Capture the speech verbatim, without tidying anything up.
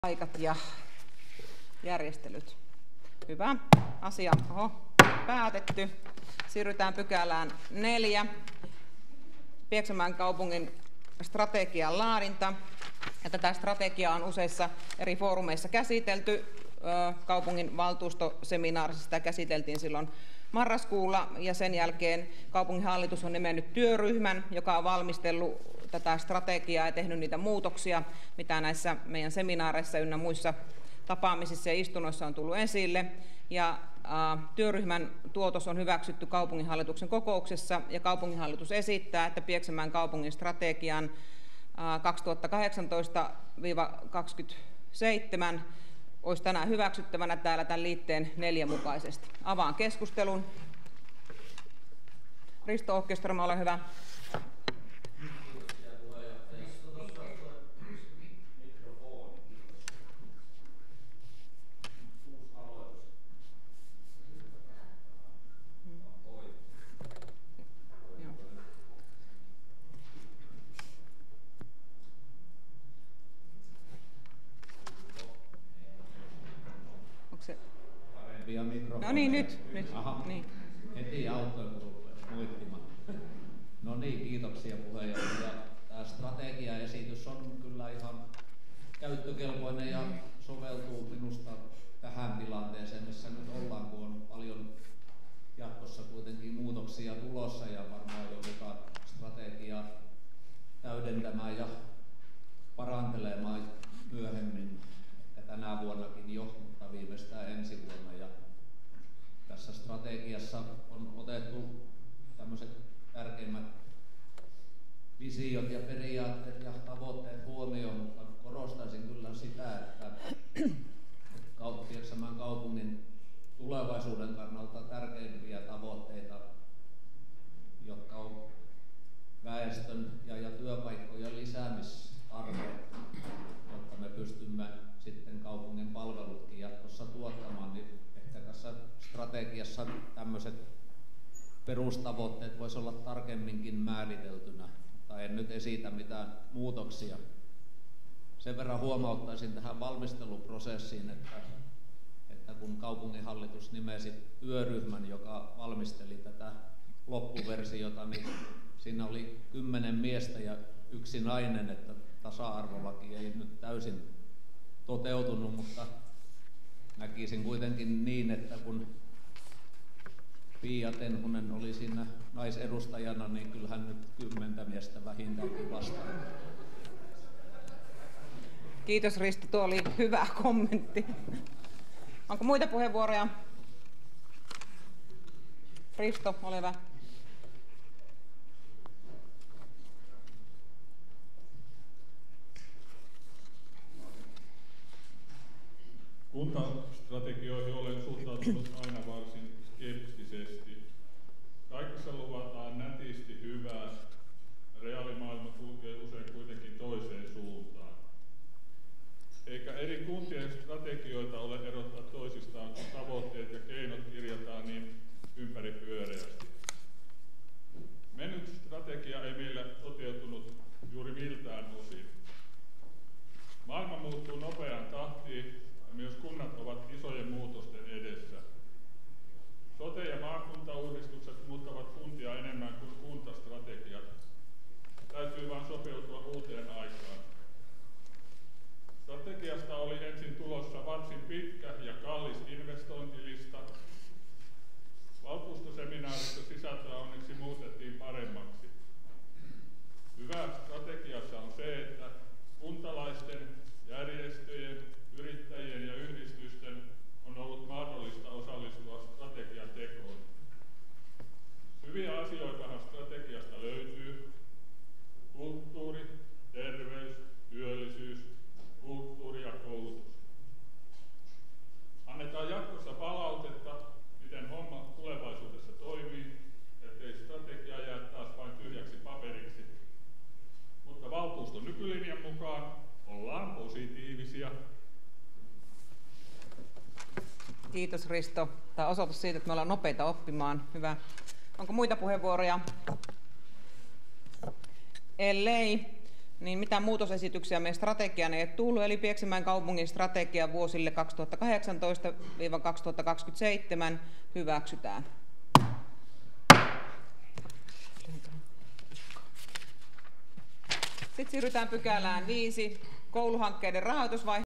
Aikat ja järjestelyt. Hyvä. Asia oho, päätetty. Siirrytään pykälään neljä. Pieksämäen kaupungin strategian laadinta. Ja tätä strategiaa on useissa eri foorumeissa käsitelty. Kaupungin valtuustoseminaarissa sitä käsiteltiin silloin marraskuulla, ja sen jälkeen kaupunginhallitus on nimennyt työryhmän, joka on valmistellut tätä strategiaa ja tehnyt niitä muutoksia, mitä näissä meidän seminaareissa ynnä muissa tapaamisissa ja istunnoissa on tullut esille. Ja ä, työryhmän tuotos on hyväksytty kaupunginhallituksen kokouksessa, ja kaupunginhallitus esittää, että Pieksämäen kaupungin strategian kaksituhattakahdeksantoista kaksikymmentäseitsemän olisi tänään hyväksyttävänä täällä tämän liitteen neljä mukaisesti. Avaan keskustelun. Risto Åkerström, ole hyvä. No niin, nyt. nyt. Aha, niin. Heti auttoi, kun rupesi muittimaan. No niin, kiitoksia puheenjohtaja. Tämä strategiaesitys on kyllä ihan käyttökelpoinen ja soveltuu minusta tähän tilanteeseen, missä nyt ollaan, kun on paljon jatkossa kuitenkin muutoksia tulossa ja varmaan joudutaan strategiaa täydentämään ja parantelemaan myöhemmin, että tänä vuonnakin jo, mutta viimeistään ensi vuonna. Ja tässä strategiassa on otettu tämmöiset tärkeimmät visiot ja periaatteet ja tavoitteet huomioon, mutta korostaisin kyllä sitä, että Pieksämäen kaupungin tulevaisuuden kannalta tärkeimpiä tavoitteita, jotka on väestön ja, ja työpaikkojen lisäämistarpeet, jotta me pystymme sitten kaupungin palvelutkin jatkossa tuottamaan, niin ehkä tässä strategiassa tämmöiset perustavoitteet voisi olla tarkemminkin määriteltynä, tai en nyt esitä mitään muutoksia. Sen verran huomauttaisin tähän valmisteluprosessiin, että, että kun kaupunginhallitus nimesi työryhmän, joka valmisteli tätä loppuversiota, niin siinä oli kymmenen miestä ja yksi nainen, että tasa-arvolaki ei nyt täysin toteutunut, mutta näkisin kuitenkin niin, että kun Pia Tenhunen oli siinä naisedustajana, niin kyllähän nyt kymmentä miestä vähintäänkin vastaan. Kiitos Risto, tuo oli hyvä kommentti. Onko muita puheenvuoroja? Risto, ole hyvä. Kuntastrategioihin olen suhtautunut aina varsin skeptisesti. Kaikissa luvataan nätisti hyvää. Reaalimaailma kulkee usein kuitenkin toiseen suuntaan. Eikä eri kuntien strategioita ole erottaa toisistaan, kun tavoitteet ja keinot kirjataan niin ympäripyöreästi. Mennyt strategia ei meillä toteutunut juuri miltään osin. Maailma muuttuu nopeaan tahtiin. Myös kunnat ovat isojen muutosten edessä. Sote- ja maakuntauudistukset muuttavat kuntia enemmän kuin kuntastrategiat. Täytyy vain sopeutua uuteen aikaan. Strategiasta oli ensin tulossa varsin pitkä ja kallis investointilista. Valtuustoseminaarissa sisältöä onneksi muutettiin paremmaksi. Hyvä strategiassa on se, että kuntalaisten, järjestöjen, yrittäjien ja yhdistysten on ollut mahdollista osallistua strategian tekoon. Hyviä asioitahan strategiasta löytyy. Kulttuuri, terveys, työllisyys, kulttuuri ja koulutus. Annetaan jatkossa palautetta, miten homma tulevaisuudessa toimii, ettei strategia jää taas vain tyhjäksi paperiksi. Mutta valtuuston nykylinjan mukaan ollaan positiivisia. Kiitos Risto. Tämä on osoitus siitä, että me ollaan nopeita oppimaan. Hyvä. Onko muita puheenvuoroja? Ellei, niin mitään muutosesityksiä meidän strategiaan ei ole tullut, eli Pieksämäen kaupungin strategia vuosille kaksituhattakahdeksantoista kaksituhattakaksikymmentäseitsemän hyväksytään. Sitten siirrytään pykälään viisi, kouluhankkeiden rahoitusvaihe.